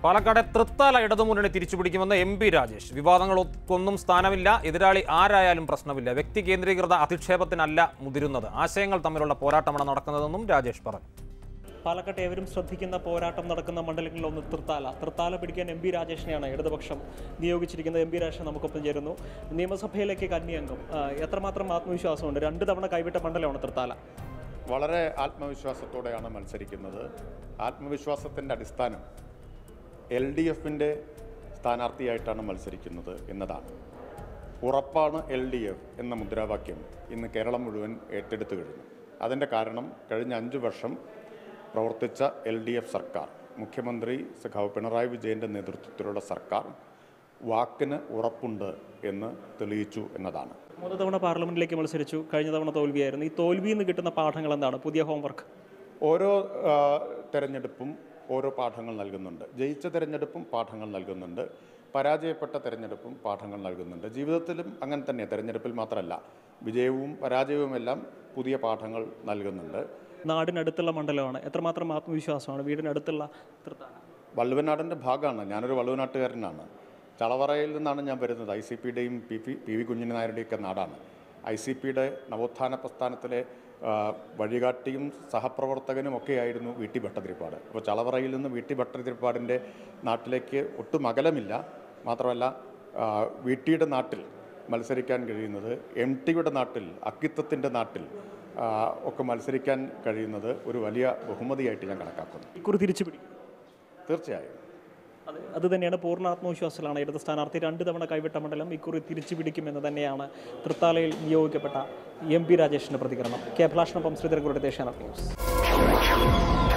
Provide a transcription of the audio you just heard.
പാലക്കാട് തൃത്താല ഇടതുമുന്നണി തിരിച്ചുപിടിക്കുമെന്ന് എം.പി. രാജേഷ്. വിവാദങ്ങൾക്കൊന്നും സ്ഥാനമില്ല, എതിരാളി ആരായാലും പ്രശ്നമില്ല. വ്യക്തി കേന്ദ്രീകൃത അധിക്ഷേപത്തിനല്ല മുതിരുന്നത്, ആശയങ്ങൾ തമ്മിലുള്ള പോരാട്ടമാണ് നടക്കുന്നതെന്നും രാജേഷ് പറഞ്ഞു. പാലക്കാട്ട് ഏവരും ശ്രദ്ധിക്കുന്ന പോരാട്ടം നടക്കുന്ന മണ്ഡലങ്ങളിലൊന്ന് തൃത്താല പിടിക്കാൻ എം.പി. രാജേഷിനെയാണ് ഇടതുപക്ഷം നിയോഗിച്ചിരിക്കുന്നത്. എം.പി. രാജേഷ് നമുക്കൊപ്പം ചേരുന്നു. നിയമസഭയിലേക്ക് കന്നി അംഗം, എത്രമാത്രം ആത്മവിശ്വാസമുണ്ട്? 2 തവണ കൈവിട്ട മണ്ഡലമാണ് തൃത്താല. വളരെ ആത്മവിശ്വാസത്തോടെയാണ് മത്സരിക്കുന്നത്. ആത്മവിശ്വാസത്തിൻ്റെ അടിസ്ഥാനം LDFിൻ്റെ സ്ഥാനാർത്ഥിയായിട്ടാണ് മത്സരിക്കുന്നത് എന്നതാണ്. ഉറപ്പാണ് LDF എന്ന മുദ്രാവാക്യം ഇന്ന് കേരളം മുഴുവൻ ഏറ്റെടുത്തു കഴിഞ്ഞു. അതിൻ്റെ കാരണം കഴിഞ്ഞ 5 വർഷം പ്രവർത്തിച്ച LDF സർക്കാർ, മുഖ്യമന്ത്രി സഖാവ് പിണറായി വിജയൻ്റെ നേതൃത്വത്തിലുള്ള സർക്കാർ വാക്കിന് ഉറപ്പുണ്ട് എന്ന് തെളിയിച്ചു എന്നതാണ്. 3 തവണ പാർലമെന്റിലേക്ക് മത്സരിച്ചു, കഴിഞ്ഞ തവണ തോൽവിയായിരുന്നു. ഈ തോൽവിയിൽ നിന്ന് കിട്ടുന്ന പാഠങ്ങൾ എന്താണ്? പുതിയ ഹോംവർക്ക്? ഓരോ തെരഞ്ഞെടുപ്പും ഓരോ പാഠങ്ങൾ നൽകുന്നുണ്ട്. ജയിച്ച തെരഞ്ഞെടുപ്പും പാഠങ്ങൾ നൽകുന്നുണ്ട്, പരാജയപ്പെട്ട തെരഞ്ഞെടുപ്പും പാഠങ്ങൾ നൽകുന്നുണ്ട്. ജീവിതത്തിലും അങ്ങനെ തന്നെ, തെരഞ്ഞെടുപ്പിൽ മാത്രമല്ല, വിജയവും പരാജയവുമെല്ലാം പുതിയ പാഠങ്ങൾ നൽകുന്നുണ്ട്. നാടിനടുത്തുള്ള മണ്ഡലമാണ്, എത്രമാത്രം ആത്മവിശ്വാസമാണ് വീടിനടുത്തുള്ള തൃത്താല? വള്ളുവനാടിൻ്റെ ഭാഗമാണ്. ഞാനൊരു വള്ളുവനാട്ടുകാരനാണ്. ചളവറയിൽ നിന്നാണ് ഞാൻ വരുന്നത്. ICPയുടെയും PV കുഞ്ഞിന് നായരുടെയൊക്കെ നാടാണ്. ICPയുടെ നവോത്ഥാന പ്രസ്ഥാനത്തിലെ വഴികാട്ടിയും സഹപ്രവർത്തകനും ഒക്കെയായിരുന്നു VT ഭട്ടതിരിപ്പാട്. അപ്പോൾ ചളവറയിൽ നിന്ന് VT ഭട്ടതിരിപ്പാടിൻ്റെ നാട്ടിലേക്ക് ഒട്ടും അകലമില്ല. മാത്രമല്ല, VTയുടെ നാട്ടിൽ മത്സരിക്കാൻ കഴിയുന്നത്, MTയുടെ നാട്ടിൽ, അക്കിത്തത്തിൻ്റെ നാട്ടിൽ ഒക്കെ മത്സരിക്കാൻ കഴിയുന്നത് ഒരു വലിയ ബഹുമതിയായിട്ട് ഞാൻ കണക്കാക്കുന്നു. ഇക്കുറി തിരിച്ചു പിടിക്കും തീർച്ചയായും. അത് തന്നെയാണ്, പൂർണ്ണ ആത്മവിശ്വാസത്തിലാണ് ഇടത് സ്ഥാനാർത്ഥി. 2 തവണ കൈവിട്ട മണ്ഡലം ഇക്കുറി തിരിച്ചു പിടിക്കുമെന്ന് തന്നെയാണ് തൃത്താലയിൽ നിയോഗിക്കപ്പെട്ട എം.പി. രാജേഷിൻ്റെ പ്രതികരണം. കെ. അഭിലാഷിനൊപ്പം ശ്രീധരൻകുറുടെ ദേശാന ന്യൂസ്.